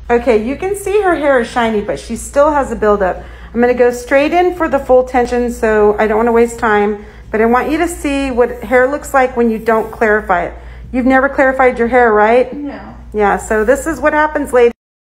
Okay, you can see her hair is shiny, but she still has a buildup. I'm gonna go straight in for the full tension, so I don't wanna waste time, but I want you to see what hair looks like when you don't clarify it. You've never clarified your hair, right? No. Yeah, so this is what happens, ladies.